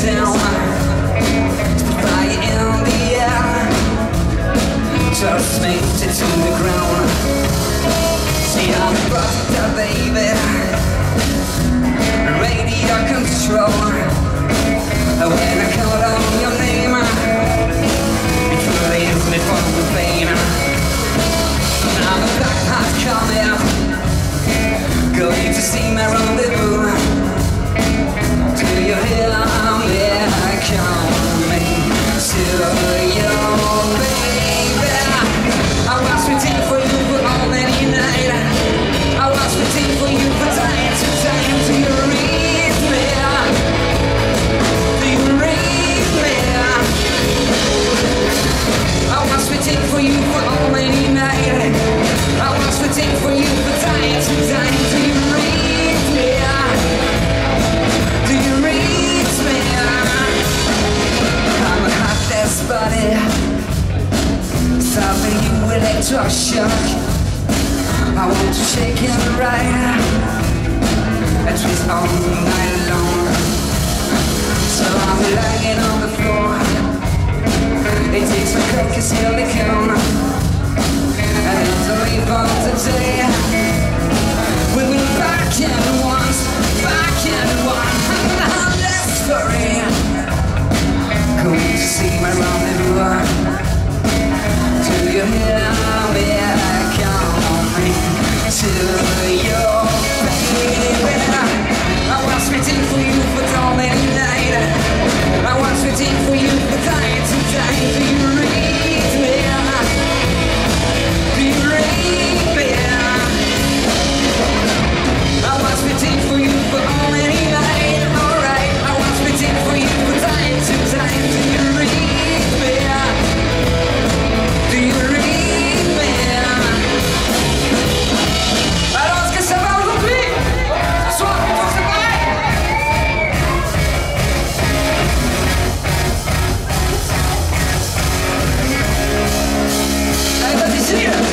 down, fire in the air, just makes it to the ground. See, I'm fucked up, baby, radio control. When I call on your name, it relieves me from the pain. Now the black heart coming, going to see my rendezvous. Do you hear me coming to you, baby? I was waiting for you for all many nights. I was waiting for you for time to time. Do you read me? Do you read me? I was waiting for you for all many nights. I was waiting for you for time to time. Do you read me? Do you read me? I'm a heartless body, stopping you electroshock. I want to shake and ride, a twist all night long. So I'm lying on the floor. It takes my coke as silicone, and it's only for today. We'll be back in once, back in one. I'm desperate, going to see my rendezvous. Do you hear me coming to you, baby? I was waiting for you for so many nights. I was waiting for you for time to time. Do you read me? Do you read me? I was waiting for you for all many nights. Alright, I was waiting for you for time to time. Do you read me? Do you read me? Alors, est-ce que ça va aujourd'hui? Ce soir, on se bat. Allez, vas-y, c'est mieux.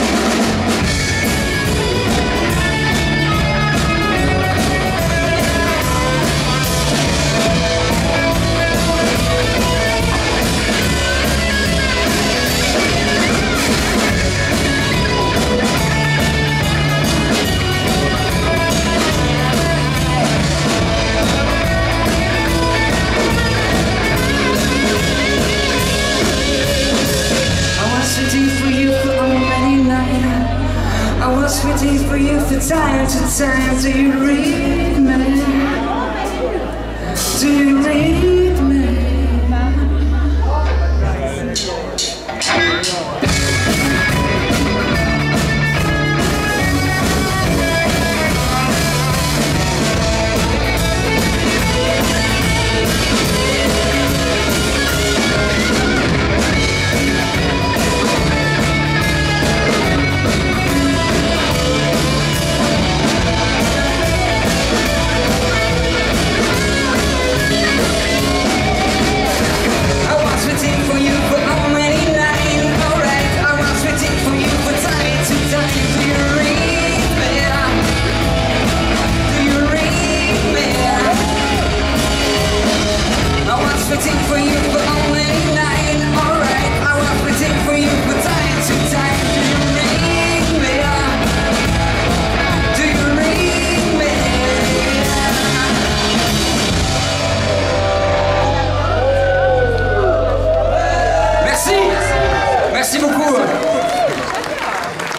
I was waiting for you for time to time. Do you read?